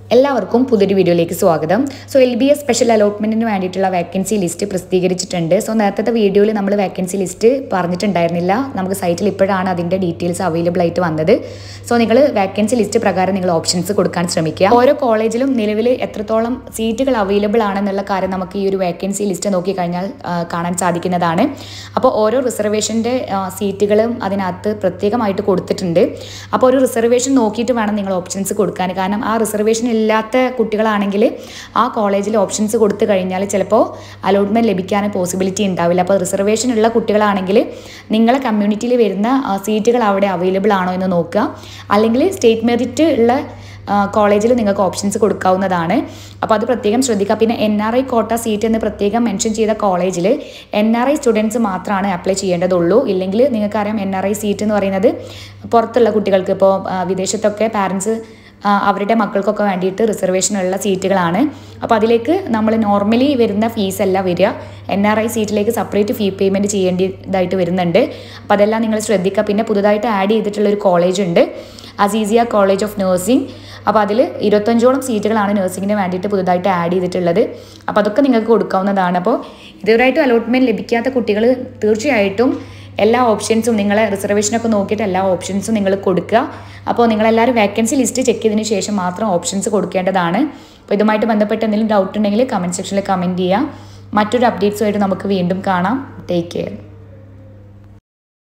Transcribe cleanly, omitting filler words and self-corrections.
എല്ലാവർക്കും പുതിയൊരു വീഡിയോയിലേക്ക് സ്വാഗതം. സോ LBS സ്പെഷ്യൽ അലോട്ട്മെന്റിന് വേണ്ടിയിട്ടുള്ള വേക്കൻസി ലിസ്റ്റ് പ്രസിദ്ധീകരിച്ചിട്ടുണ്ട്. സോ നേരത്തെ വീഡിയോയിൽ നമ്മൾ വേക്കൻസി ലിസ്റ്റ് പറഞ്ഞിട്ടുണ്ടായിരുന്നില്ല. നമുക്ക് സൈറ്റിൽ ഇപ്പോഴാണ് അതിൻ്റെ ഡീറ്റെയിൽസ് അവൈലബിൾ ആയിട്ട് വന്നത്. സോ നിങ്ങൾ വേക്കൻസി ലിസ്റ്റ് പ്രകാരം നിങ്ങൾ ഓപ്ഷൻസ് കൊടുക്കാൻ ശ്രമിക്കുക. ഓരോ കോളേജിലും നിലവിൽ എത്രത്തോളം സീറ്റുകൾ അവൈലബിൾ ആണെന്നുള്ള കാര്യം നമുക്ക് ഈ ഒരു വേക്കൻസി ലിസ്റ്റ് നോക്കിക്കഴിഞ്ഞാൽ കാണാൻ സാധിക്കുന്നതാണ്. അപ്പോൾ ഓരോ റിസർവേഷൻ്റെ സീറ്റുകളും അതിനകത്ത് പ്രത്യേകമായിട്ട് കൊടുത്തിട്ടുണ്ട്. അപ്പോൾ ഒരു റിസർവേഷൻ നോക്കിയിട്ട് വേണം നിങ്ങൾ ഓപ്ഷൻസ് കൊടുക്കാൻ. കാരണം ആ റിസർവേഷൻ ഇല്ലാത്ത കുട്ടികളാണെങ്കിൽ ആ കോളേജിൽ ഓപ്ഷൻസ് കൊടുത്തു കഴിഞ്ഞാൽ ചിലപ്പോൾ അലോട്ട്മെൻറ്റ് ലഭിക്കാൻ പോസിബിലിറ്റി ഉണ്ടാവില്ല. അപ്പോൾ റിസർവേഷൻ ഉള്ള കുട്ടികളാണെങ്കിൽ നിങ്ങളെ കമ്മ്യൂണിറ്റിയിൽ വരുന്ന സീറ്റുകൾ അവിടെ അവൈലബിൾ ആണോ എന്ന് നോക്കുക. അല്ലെങ്കിൽ സ്റ്റേറ്റ് മെറിറ്റ് ഉള്ള കോളേജിൽ നിങ്ങൾക്ക് ഓപ്ഷൻസ് കൊടുക്കാവുന്നതാണ്. അപ്പോൾ അത് പ്രത്യേകം ശ്രദ്ധിക്കുക. പിന്നെ NRI കോട്ട സീറ്റ് എന്ന് പ്രത്യേകം മെൻഷൻ ചെയ്ത കോളേജിൽ NRI സ്റ്റുഡൻസ് മാത്രമാണ് അപ്ലൈ ചെയ്യേണ്ടതുള്ളൂ. ഇല്ലെങ്കിൽ നിങ്ങൾക്കറിയാം NRI സീറ്റ് എന്ന് പറയുന്നത് പുറത്തുള്ള കുട്ടികൾക്ക്, ഇപ്പോൾ വിദേശത്തൊക്കെ പാരൻസ് അവരുടെ മക്കൾക്കൊക്കെ വേണ്ടിയിട്ട് റിസർവേഷനുള്ള സീറ്റുകളാണ്. അപ്പോൾ അതിലേക്ക് നമ്മൾ നോർമലി വരുന്ന ഫീസ് അല്ല വരിക. NRI സീറ്റിലേക്ക് സെപ്പറേറ്റ് ഫീ പേയ്മെൻറ്റ് ചെയ്യേണ്ടതായിട്ട് വരുന്നുണ്ട്. അപ്പോൾ അതെല്ലാം നിങ്ങൾ ശ്രദ്ധിക്കുക. പിന്നെ പുതുതായിട്ട് ആഡ് ചെയ്തിട്ടുള്ളൊരു കോളേജ് ഉണ്ട്, അസീസിയ കോളേജ് ഓഫ് നഴ്സിംഗ്. അപ്പോൾ അതിൽ 25ഓളം സീറ്റുകളാണ് നഴ്സിങ്ങിന് വേണ്ടിയിട്ട് പുതുതായിട്ട് ആഡ് ചെയ്തിട്ടുള്ളത്. അപ്പോൾ അതൊക്കെ നിങ്ങൾക്ക് കൊടുക്കാവുന്നതാണ്. അപ്പോൾ ഇതുവരെയായിട്ടും അലോട്ട്മെൻറ്റ് ലഭിക്കാത്ത കുട്ടികൾ തീർച്ചയായിട്ടും എല്ലാ ഓപ്ഷൻസും നിങ്ങളെ റിസർവേഷനൊക്കെ നോക്കിയിട്ട് എല്ലാ ഓപ്ഷൻസും നിങ്ങൾ കൊടുക്കുക. അപ്പോൾ നിങ്ങളെല്ലാവരും വേക്കൻസി ലിസ്റ്റ് ചെക്ക് ചെയ്തതിന് ശേഷം മാത്രം ഓപ്ഷൻസ് കൊടുക്കേണ്ടതാണ്. അപ്പോൾ ഇതുമായിട്ട് ബന്ധപ്പെട്ട് എന്തെങ്കിലും ഡൗട്ട് ഉണ്ടെങ്കിൽ കമൻറ്റ് സെക്ഷനിൽ കമൻറ്റ് ചെയ്യുക. മറ്റൊരു അപ്ഡേറ്റ്സുമായിട്ട് നമുക്ക് വീണ്ടും കാണാം. Take care.